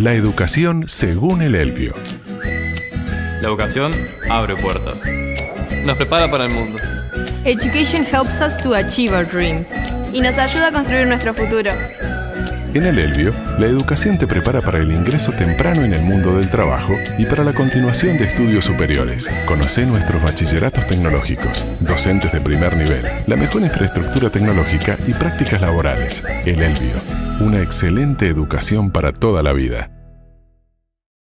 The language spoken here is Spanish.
La educación según el Elvio. La educación abre puertas. Nos prepara para el mundo. Education helps us to achieve our dreams. Y nos ayuda a construir nuestro futuro. En el Elvio, la educación te prepara para el ingreso temprano en el mundo del trabajo y para la continuación de estudios superiores. Conocé nuestros bachilleratos tecnológicos, docentes de primer nivel, la mejor infraestructura tecnológica y prácticas laborales. El Elvio, una excelente educación para toda la vida.